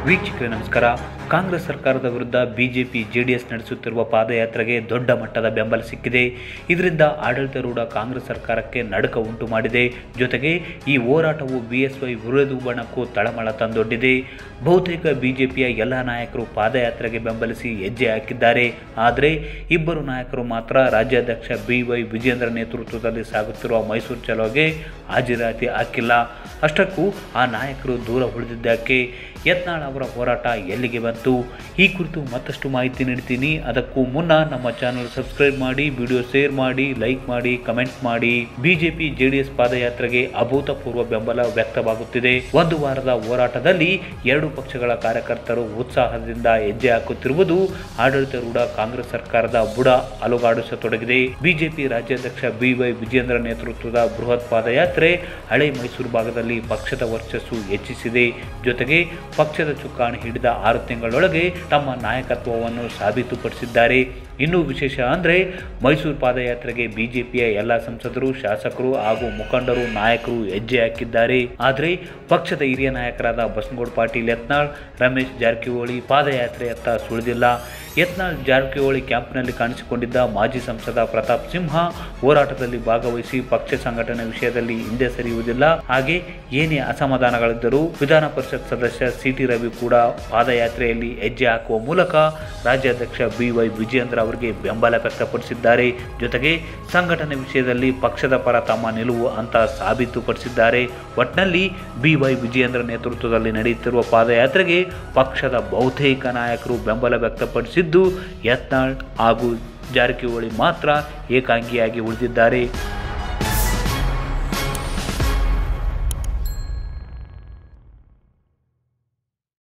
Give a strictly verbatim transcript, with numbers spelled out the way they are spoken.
ವೀಕ್ಷಕರೇ ನಮಸ್ಕಾರ. ಕಾಂಗ್ರೆಸ್ ಸರ್ಕಾರದ ವಿರುದ್ಧ ಬಿಜೆಪಿ ಜೆಡಿಎಸ್ ನಡೆಸುತ್ತಿರುವ ಪಾದಯಾತ್ರೆಗೆ ದೊಡ್ಡ ಮಟ್ಟದ ಬೆಂಬಲ ಸಿಕ್ಕಿದೆ. ಇದರಿಂದ ಆಡಳಿತಾರೂಢ ಕಾಂಗ್ರೆಸ್ ಸರ್ಕಾರಕ್ಕೆ ನಡುಕ ಉಂಟು ಮಾಡಿದೆ. ಜೊತೆಗೆ ಈ ಹೋರಾಟವು ಬಿಎಸ್ವೈ ವಿರೋಧ ಬಣಕ್ಕೂ ತಳಮಳ ತಂದೊಡ್ಡಿದೆ. ಬಹುತೇಕ ಬಿಜೆಪಿಯ ಎಲ್ಲ ನಾಯಕರು ಪಾದಯಾತ್ರೆಗೆ ಬೆಂಬಲಿಸಿ ಹೆಜ್ಜೆ ಹಾಕಿದ್ದಾರೆ. ಆದರೆ ಇಬ್ಬರು ನಾಯಕರು ಮಾತ್ರ ರಾಜ್ಯಾಧ್ಯಕ್ಷ ಬಿ ವೈ ವಿಜೇಂದ್ರ ನೇತೃತ್ವದಲ್ಲಿ ಸಾಗುತ್ತಿರುವ ಮೈಸೂರು ಚಲೋಗೆ ಹಾಜರಾತಿ ಹಾಕಿಲ್ಲ. ಅಷ್ಟಕ್ಕೂ ಆ ನಾಯಕರು ದೂರ ಉಳಿದಿದ್ದಕ್ಕೆ ಯತ್ನಾಳ್ ಅವರ ಹೋರಾಟ ಎಲ್ಲಿಗೆ ಬಂತು? ಈ ಕುರಿತು ಮತ್ತಷ್ಟು ಮಾಹಿತಿ ನೀಡ್ತೀನಿ. ಅದಕ್ಕೂ ಮುನ್ನ ನಮ್ಮ ಚಾನಲ್ ಸಬ್ಸ್ಕ್ರೈಬ್ ಮಾಡಿ, ವಿಡಿಯೋ ಶೇರ್ ಮಾಡಿ, ಲೈಕ್ ಮಾಡಿ, ಕಮೆಂಟ್ ಮಾಡಿ. ಬಿಜೆಪಿ ಜೆಡಿಎಸ್ ಪಾದಯಾತ್ರೆಗೆ ಅಭೂತಪೂರ್ವ ಬೆಂಬಲ ವ್ಯಕ್ತವಾಗುತ್ತಿದೆ. ಒಂದು ವಾರದ ಹೋರಾಟದಲ್ಲಿ ಎರಡು ಪಕ್ಷಗಳ ಕಾರ್ಯಕರ್ತರು ಉತ್ಸಾಹದಿಂದ ಹೆಜ್ಜೆ ಹಾಕುತ್ತಿರುವುದು ಆಡಳಿತಾರೂಢ ಕಾಂಗ್ರೆಸ್ ಸರ್ಕಾರದ ಬುಡ ಅಲುಗಾಡಿಸತೊಡಗಿದೆ. ಬಿಜೆಪಿ ರಾಜ್ಯಾಧ್ಯಕ್ಷ ಬಿ ವೈ ವಿಜೇಂದ್ರ ನೇತೃತ್ವದ ಬೃಹತ್ ಪಾದಯಾತ್ರೆ ಹಳೆ ಮೈಸೂರು ಭಾಗದಲ್ಲಿ ಪಕ್ಷದ ವರ್ಚಸ್ಸು ಹೆಚ್ಚಿಸಿದೆ. ಜೊತೆಗೆ ಪಕ್ಷದ ಚುಕ್ಕಾಣಿ ಹಿಡಿದ ಆರು ತಿಂಗಳೊಳಗೆ ತಮ್ಮ ನಾಯಕತ್ವವನ್ನು ಸಾಬೀತುಪಡಿಸಿದ್ದಾರೆ. ಇನ್ನೂ ವಿಶೇಷ ಅಂದರೆ ಮೈಸೂರು ಪಾದಯಾತ್ರೆಗೆ ಬಿಜೆಪಿಯ ಎಲ್ಲ ಸಂಸದರು, ಶಾಸಕರು ಹಾಗೂ ಮುಖಂಡರು, ನಾಯಕರು ಹೆಜ್ಜೆ ಹಾಕಿದ್ದಾರೆ. ಆದರೆ ಪಕ್ಷದ ಹಿರಿಯ ನಾಯಕರಾದ ಬಸನಗೌಡ ಪಾಟೀಲ್ ಯತ್ನಾಳ್, ರಮೇಶ್ ಜಾರಕಿಹೊಳಿ ಪಾದಯಾತ್ರೆಯತ್ತ ಸುಳಿದಿಲ್ಲ. ಯತ್ನಾಳ್ ಜಾರಕಿಹೊಳಿ ಕ್ಯಾಂಪ್ನಲ್ಲಿ ಕಾಣಿಸಿಕೊಂಡಿದ್ದ ಮಾಜಿ ಸಂಸದ ಪ್ರತಾಪ್ ಸಿಂಹ ಹೋರಾಟದಲ್ಲಿ ಭಾಗವಹಿಸಿ ಪಕ್ಷ ಸಂಘಟನೆ ವಿಷಯದಲ್ಲಿ ಹಿಂದೆ ಸರಿಯುವುದಿಲ್ಲ. ಹಾಗೆ ಏನೇ ಅಸಮಾಧಾನಗಳಿದ್ದರೂ ವಿಧಾನ ಪರಿಷತ್ ಸದಸ್ಯ ಸಿ ಟಿ ರವಿ ಕೂಡ ಪಾದಯಾತ್ರೆಯಲ್ಲಿ ಹೆಜ್ಜೆ ಹಾಕುವ ಮೂಲಕ ರಾಜ್ಯಾಧ್ಯಕ್ಷ ಬಿ ವೈ ವಿಜೇಂದ್ರ ಅವರಿಗೆ ಬೆಂಬಲ ವ್ಯಕ್ತಪಡಿಸಿದ್ದಾರೆ. ಜೊತೆಗೆ ಸಂಘಟನೆ ವಿಷಯದಲ್ಲಿ ಪಕ್ಷದ ಪರ ತಮ್ಮ ನಿಲುವು ಅಂತ ಸಾಬೀತುಪಡಿಸಿದ್ದಾರೆ. ಒಟ್ನಲ್ಲಿ ಬಿ ವೈ ವಿಜೇಂದ್ರ ನೇತೃತ್ವದಲ್ಲಿ ನಡೆಯುತ್ತಿರುವ ಪಾದಯಾತ್ರೆಗೆ ಪಕ್ಷದ ಬಹುತೇಕ ನಾಯಕರು ಬೆಂಬಲ ವ್ಯಕ್ತಪಡಿಸಿದ್ದು, ಯತ್ನಾಳ್ ಹಾಗೂ ಜಾರಕಿಹೊಳಿ ಮಾತ್ರ ಏಕಾಂಗಿಯಾಗಿ ಉಳಿದಿದ್ದಾರೆ.